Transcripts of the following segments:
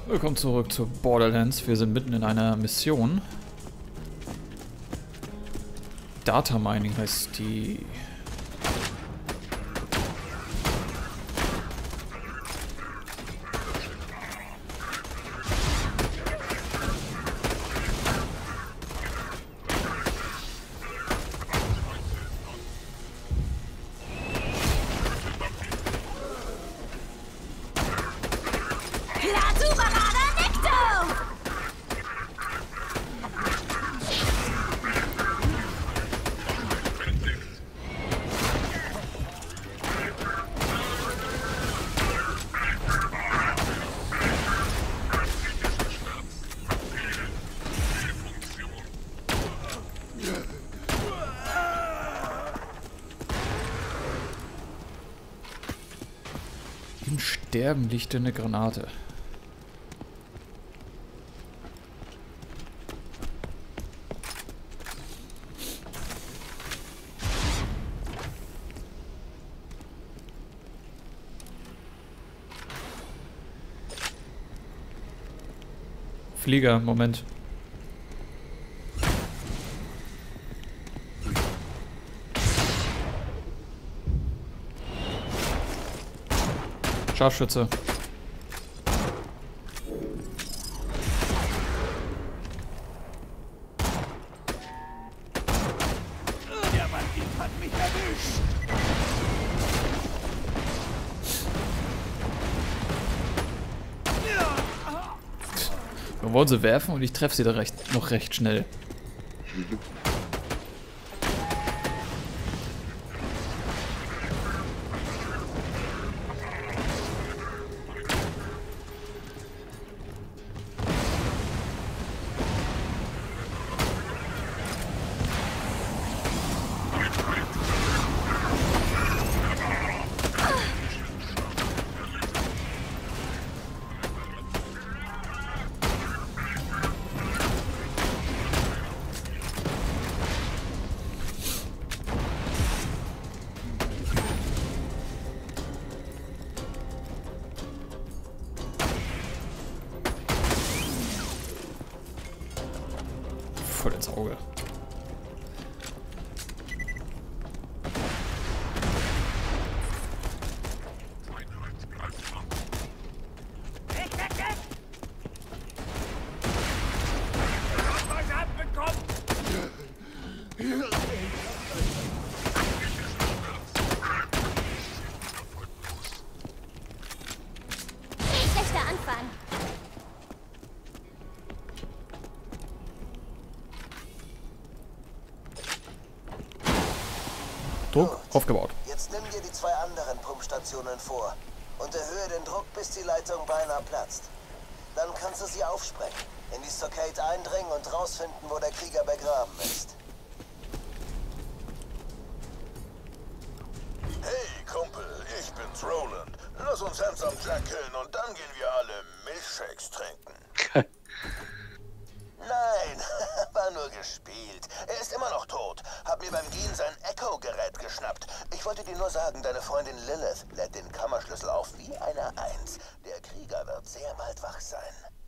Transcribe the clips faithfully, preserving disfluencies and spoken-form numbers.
Willkommen zurück zu Borderlands. Wir sind mitten in einer Mission. Data Mining heißt die. Im Sterben liegt eine Granate. Flieger, Moment. Scharfschütze. Der Bandit hat mich erwischt. Wir wollen sie werfen und ich treffe sie da recht, noch recht schnell. Voll ins Auge. Schlechter Anfang. Druck aufgebaut. Jetzt nimm dir die zwei anderen Pumpstationen vor und erhöhe den Druck, bis die Leitung beinahe platzt. Dann kannst du sie aufsprengen, in die Stockade eindringen und rausfinden, wo der Krieger begraben ist. Hey, Kumpel, ich bin's Roland. Lass uns Handsome Jack killen und dann gehen wir alle Milchshakes trinken. Nein, war nur gespielt. Er ist immer noch tot. Hab mir beim Gehen sein Echo-Gerät geschnappt. Ich wollte dir nur sagen, deine Freundin Lilith lädt den Kammerschlüssel auf wie eine Eins. Der Krieger wird sehr bald wach sein.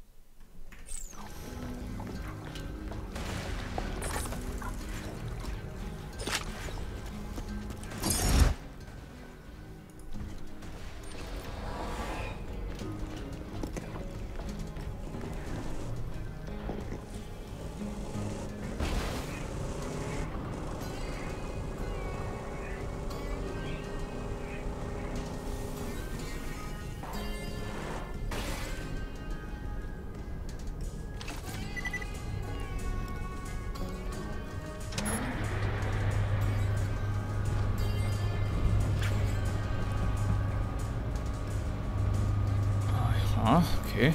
Ah, okay.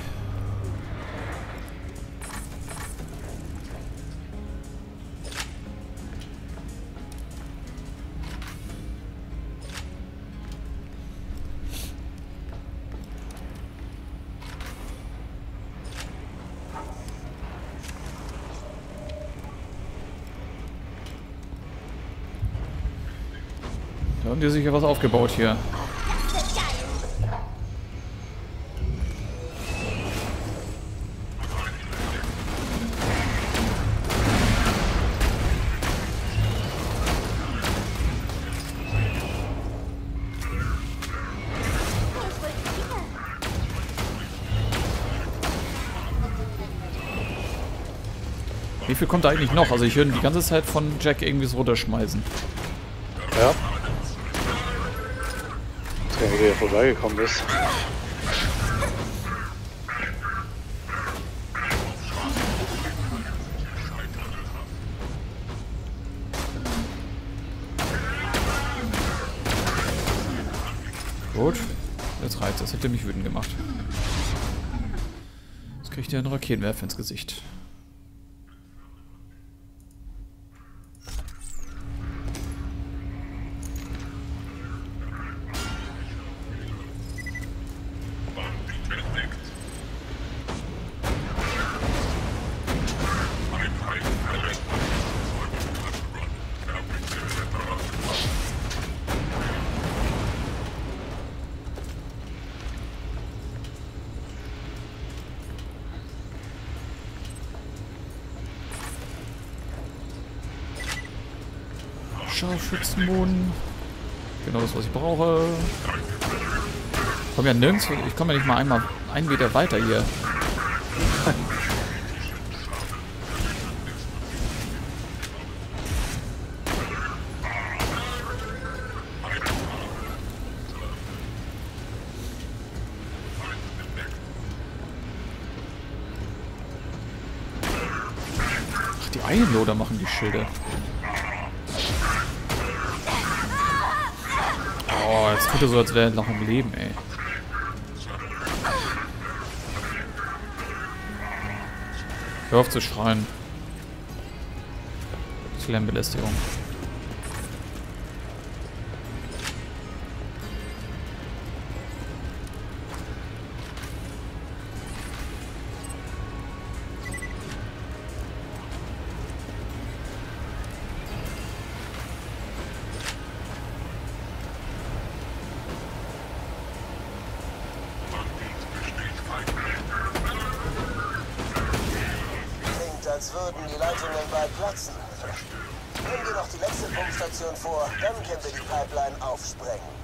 Da haben die sicher was aufgebaut hier. Wie viel kommt da eigentlich noch? Also ich höre die ganze Zeit von Jack irgendwie so runterschmeißen. Ja. Ich weiß gar nicht, wie der vorbeigekommen ist. Gut. Jetzt reizt. Das hätte mich wütend gemacht. Jetzt kriegt er einen Raketenwerfer ins Gesicht. Scharfschützenboden. Genau das, was ich brauche. Ich komme ja nirgends. Ich komme ja nicht mal einmal einen Meter weiter hier. Ach, die Eilenloader machen die Schilder. Oh, jetzt tut er so, als wäre er noch im Leben, ey. Hör auf zu schreien. Das ist Lärmbelästigung. Als würden die Leitungen bald platzen. Nehmen wir noch die letzte Pumpstation vor, dann können wir die Pipeline aufsprengen.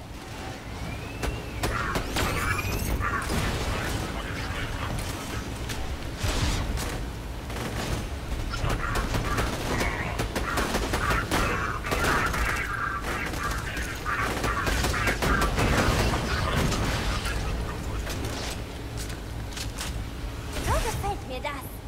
So gefällt mir das.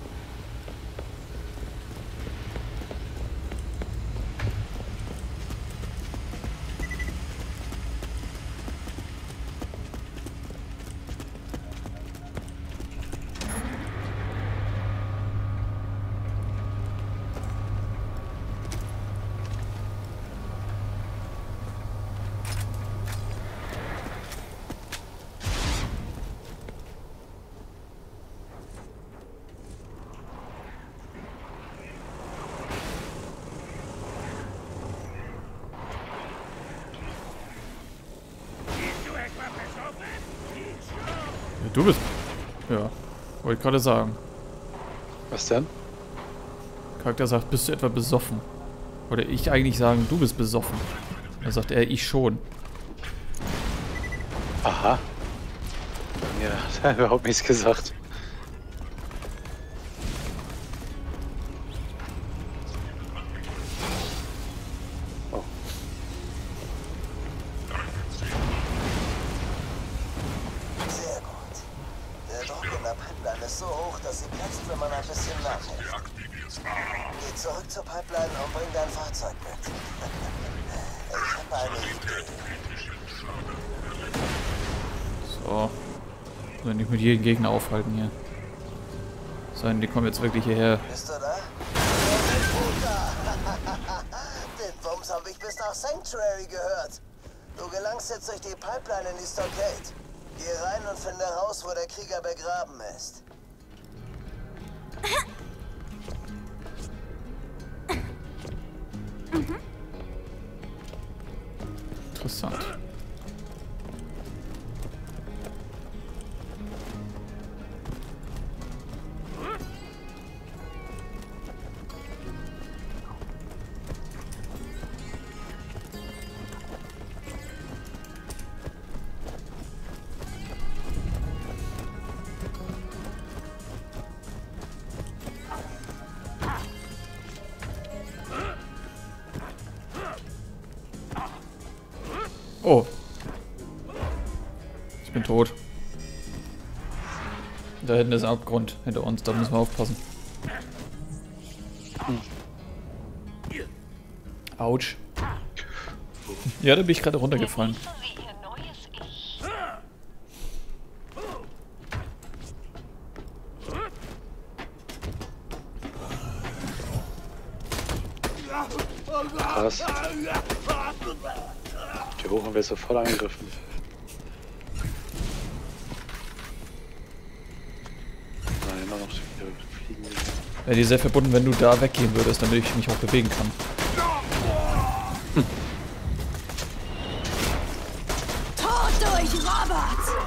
Du bist... Ja, wollte ich gerade sagen. Was denn? Charakter sagt, bist du etwa besoffen? Oder ich eigentlich sagen, du bist besoffen. Da sagt er, ich schon. Aha. Ja, das hat überhaupt nichts gesagt. Oh. Sehr gut. Der Druck in der Pipeline ist so hoch, dass sie platzt, wenn man ein bisschen nachhilft. Geh zurück zur Pipeline und bring dein Fahrzeug mit. Ich habe eine Idee. So. Sollen nicht mit jedem Gegner aufhalten hier. Sondern die kommen jetzt wirklich hierher. Bist du da? Den Bums habe ich bis nach Sanctuary gehört. Du gelangst jetzt durch die Pipeline in die Stockade. Geh rein und finde raus, wo der Krieger begraben ist. Interessant. Oh. Ich bin tot. Da hinten ist ein Abgrund hinter uns, da müssen wir aufpassen. Autsch. Ja, da bin ich gerade runtergefallen. Krass. Hier hoch und wird sofort angegriffen. Nein, immer noch fliegen. Wäre dir sehr verbunden, wenn du da weggehen würdest, damit ich mich auch bewegen kann. Hm. Tod durch Robert!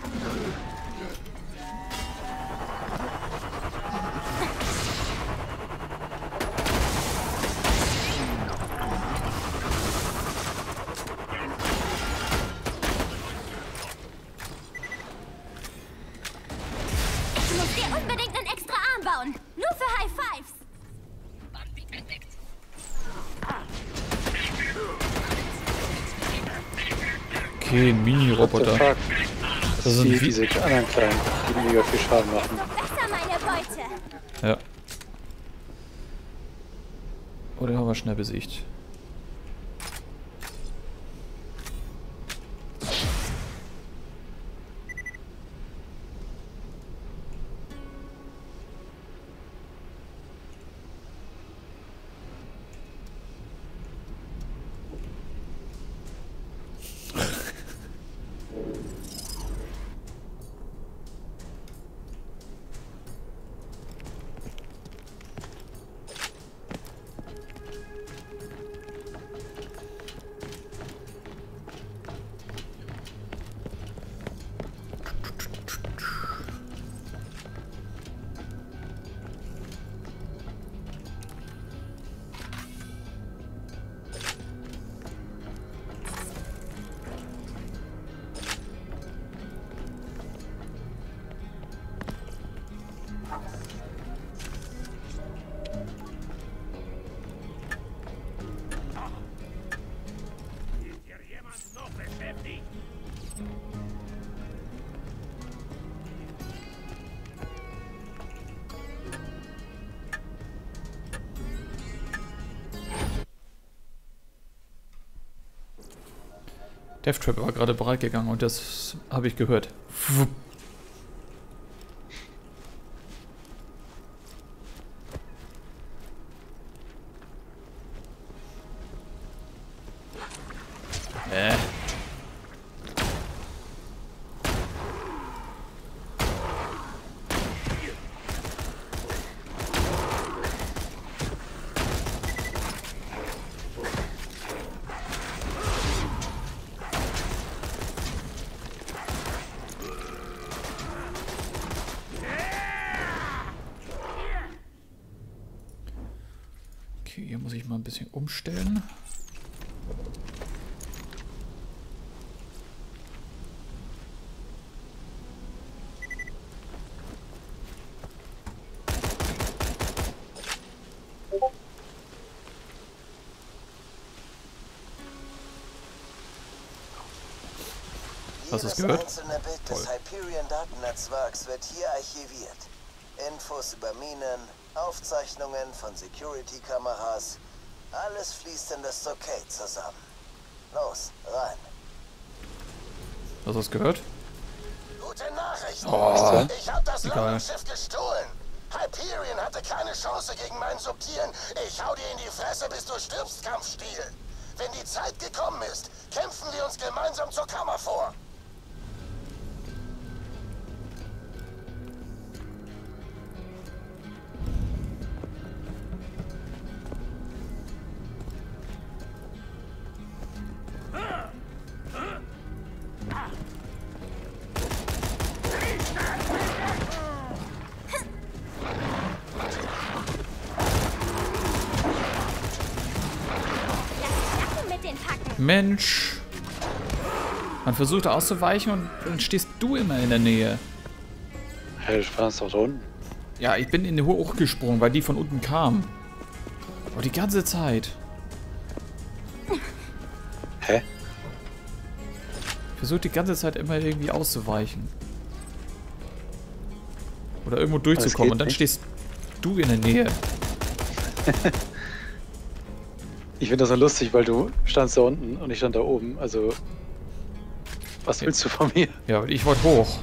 Ich muss dir unbedingt einen extra Arm bauen. Nur für High Fives. Okay, ein Mini-Roboter. Das Das sind sind wie diese anderen kleinen, die mega viel Schaden machen. Besser meine Beute. Ja. Oh, den haben wir schnell besiegt. Death Trap war gerade bereit gegangen und das habe ich gehört. Äh. Okay, hier muss ich mal ein bisschen umstellen. Hast du es gehört? Jedes einzelne Bit des Hyperion-Datennetzwerks wird hier archiviert. Infos über Minen, Aufzeichnungen von Security-Kameras, alles fließt in das Stockade zusammen. Los, rein. Hast du es gehört? Gute Nachrichten. Oh, Ich hab das egal. Landungsschiff gestohlen. Hyperion hatte keine Chance gegen meinen Subtilen. Ich hau dir in die Fresse, bis du stirbst, Kampfstil. Wenn die Zeit gekommen ist, kämpfen wir uns gemeinsam zur Kammer vor. Mensch. Man versucht auszuweichen und dann stehst du immer in der Nähe. Hey, du spannst doch da unten. Ja, ich bin in die Höhe hochgesprungen, weil die von unten kam. Aber die ganze Zeit. Hä? Versucht die ganze Zeit immer irgendwie auszuweichen. Oder irgendwo durchzukommen und dann nicht. Stehst du in der Nähe. Ich finde das so lustig, weil du standst da unten und ich stand da oben. Also, was ja. willst du von mir? Ja, aber ich wollte hoch.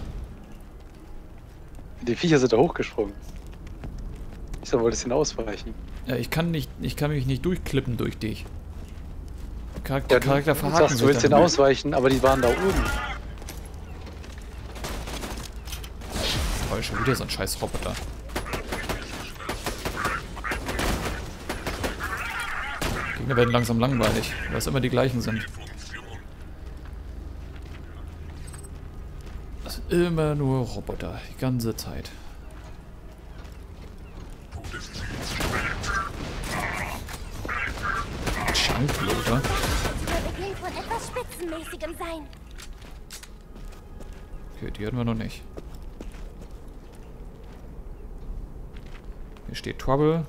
Die Viecher sind da hochgesprungen. Ich soll wohl das hin ausweichen. Ja, ich kann nicht, ich kann mich nicht durchklippen durch dich. Charakter, ja, du, Charakter du verhaken sagst, du willst den ausweichen, aber die waren da oben. Oh, schon wieder so ein scheiß Roboter. Gegner werden langsam langweilig, weil es immer die gleichen sind. Das sind immer nur Roboter, die ganze Zeit. Schankloder. Der Beginn von etwas Spitzenmäßigem sein. Okay, die hatten wir noch nicht. Hier steht Trouble.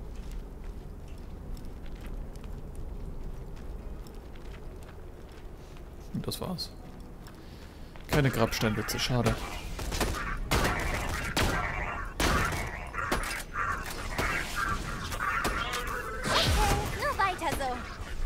Und das war's. Keine Grabsteinwitze, schade. Okay, nur weiter so.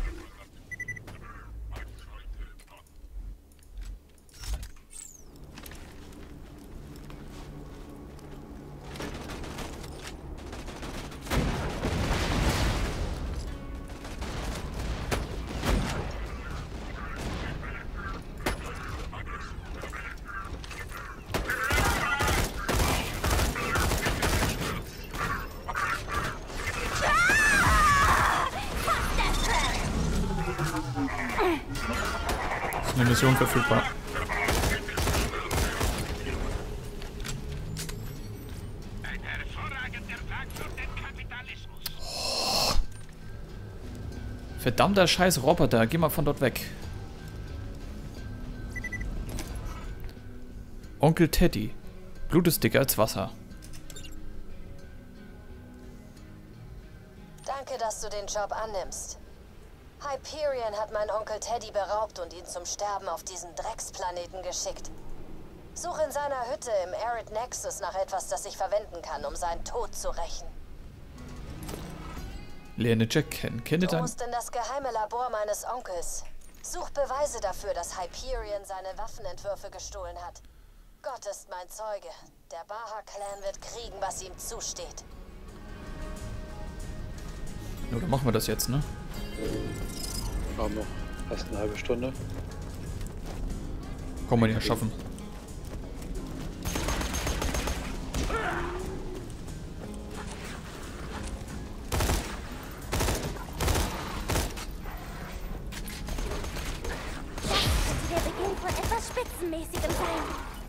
Ist eine Mission verfügbar. Ein hervorragender Tag für den Kapitalismus. Oh. Verdammter scheiß Roboter, geh mal von dort weg. Onkel Teddy. Blut ist dicker als Wasser. Danke, dass du den Job annimmst. Hyperion hat meinen Onkel Teddy beraubt und ihn zum Sterben auf diesen Drecksplaneten geschickt. Such in seiner Hütte im Arid Nexus nach etwas, das ich verwenden kann, um seinen Tod zu rächen. Lerne Jack kennen. Kenne Du dann. musst in das geheime Labor meines Onkels. Such Beweise dafür, dass Hyperion seine Waffenentwürfe gestohlen hat. Gott ist mein Zeuge. Der Baha-Clan wird kriegen, was ihm zusteht. Nur dann machen wir das jetzt, ne? Haben noch fast eine halbe Stunde. Kann man ja schaffen. Das könnte der Beginn von etwas Spitzenmäßigem sein.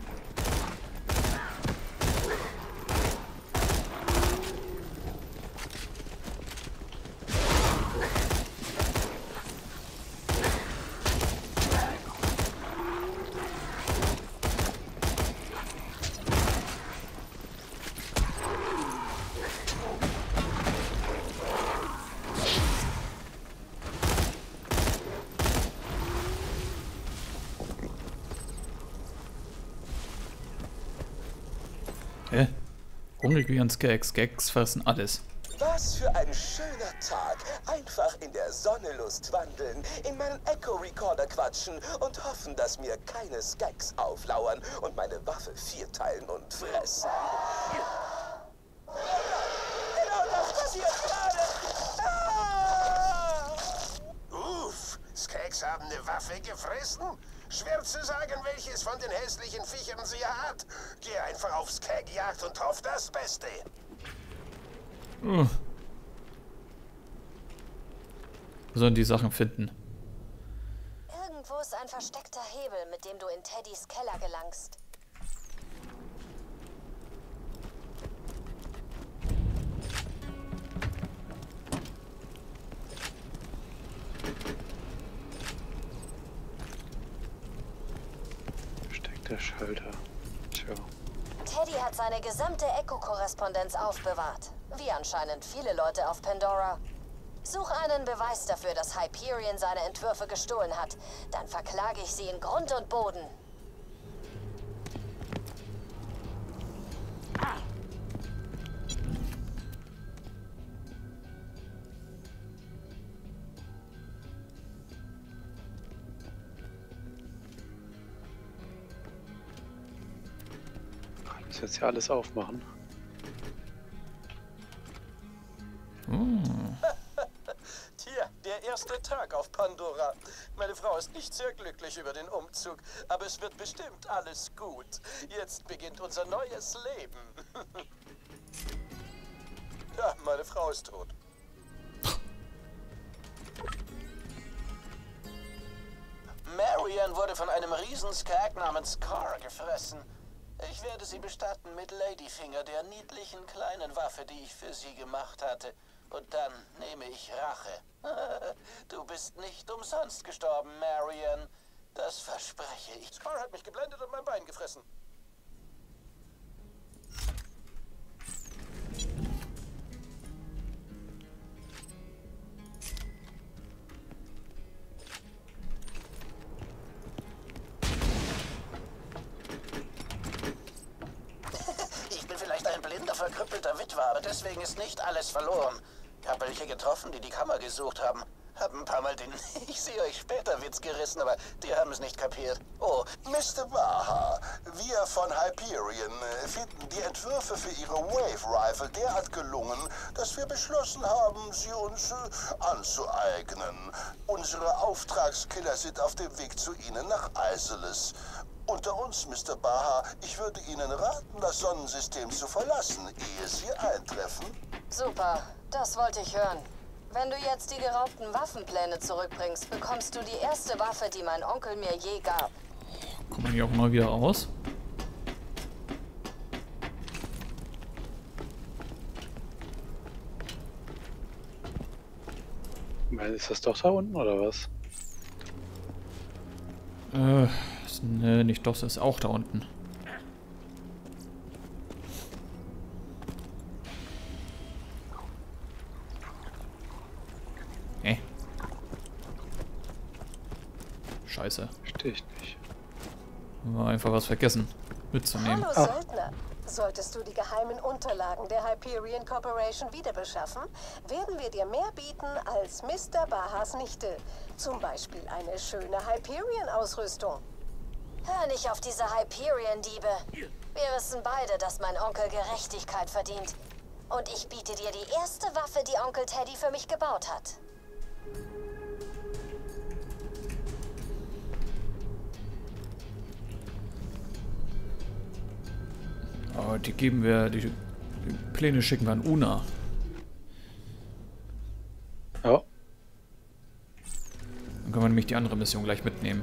Hä? Hungrig wie ein Skeks. Gags fressen alles. Was für ein schöner Tag. Einfach in der Sonne Lust wandeln, in meinen Echo-Recorder quatschen und hoffen, dass mir keine Skeks auflauern und meine Waffe vierteilen und fressen. Genau das passiert gerade. Ah! Uff, Skeks haben eine Waffe gefressen? Schwer zu sagen, welches von den hässlichen Viechern sie hat. Geh einfach auf Skeg-Jagd und hoff das Beste. Uh. Wir sollen die Sachen finden. Irgendwo ist ein versteckter Hebel, mit dem du in Teddys Keller gelangst. Versteckter Schalter. Tja. Teddy hat seine gesamte Echo-Korrespondenz aufbewahrt. Wie anscheinend viele Leute auf Pandora. Such einen Beweis dafür, dass Hyperion seine Entwürfe gestohlen hat. Dann verklage ich sie in Grund und Boden. Ich muss jetzt ja alles aufmachen. Hm. Tja, der erste Tag auf Pandora. Meine Frau ist nicht sehr glücklich über den Umzug, aber es wird bestimmt alles gut. Jetzt beginnt unser neues Leben. Ja, meine Frau ist tot. Marian wurde von einem Riesenskag namens Scar gefressen. Ich werde sie bestatten mit Ladyfinger, der niedlichen kleinen Waffe, die ich für sie gemacht hatte. Und dann nehme ich Rache. Du bist nicht umsonst gestorben, Marian. Das verspreche ich. Scar hat mich geblendet und mein Bein gefressen. Ich bin vielleicht ein blinder, verkrüppelter Witwer, aber deswegen ist nicht alles verloren. Ich habe welche getroffen, die die Kammer gesucht haben. Hab ein paar Mal den Ich sehe euch später Witz gerissen, aber die haben es nicht kapiert. Oh, Mister Baha, wir von Hyperion finden die Entwürfe für Ihre Wave Rifle derart gelungen, dass wir beschlossen haben, sie uns äh, anzueignen. Unsere Auftragskiller sind auf dem Weg zu Ihnen nach Isolus. Unter uns, Mister Baha, ich würde Ihnen raten, das Sonnensystem zu verlassen, ehe Sie eintreffen. Super, das wollte ich hören. Wenn du jetzt die geraubten Waffenpläne zurückbringst, bekommst du die erste Waffe, die mein Onkel mir je gab. Kommt man hier auch mal wieder raus? Ist das doch da unten, oder was? Äh, ist, ne, nicht doch, das ist auch da unten. Hä? Scheiße. Verstehe ich nicht. War einfach was vergessen mitzunehmen. Hallo Söldner. Solltest du die geheimen Unterlagen der Hyperion Corporation wieder beschaffen, werden wir dir mehr bieten als Mister Bahas Nichte. Zum Beispiel eine schöne Hyperion-Ausrüstung. Hör nicht auf diese Hyperion-Diebe. Wir wissen beide, dass mein Onkel Gerechtigkeit verdient. Und ich biete dir die erste Waffe, die Onkel Teddy für mich gebaut hat. Oh, die geben wir, die, die Pläne schicken wir an Una. Ja. Dann können wir nämlich die andere Mission gleich mitnehmen.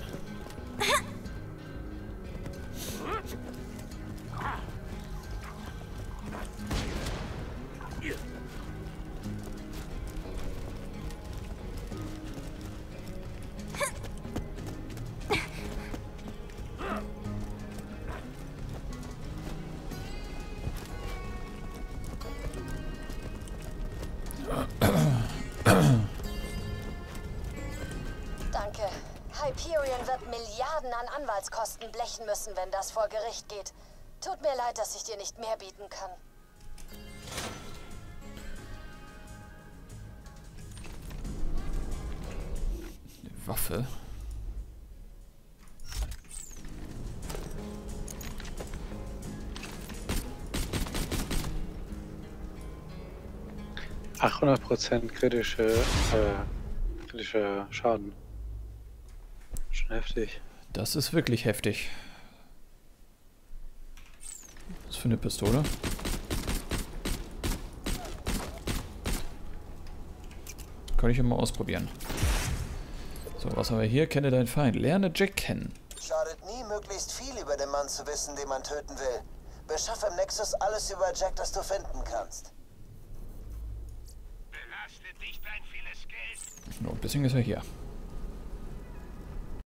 Danke. Hyperion wird Milliarden an Anwaltskosten blechen müssen, wenn das vor Gericht geht. Tut mir leid, dass ich dir nicht mehr bieten kann. Eine Waffe. achthundert Prozent kritische, äh, kritischer Schaden. Schon heftig. Das ist wirklich heftig. Was für eine Pistole? Kann ich immer ausprobieren. So, was haben wir hier? Kenne deinen Feind. Lerne Jack kennen. Schadet nie, möglichst viel über den Mann zu wissen, den man töten will. Beschaff im Nexus alles über Jack, das du finden kannst. Belastet dich dein vieles Geld. So, ein bisschen ist er hier.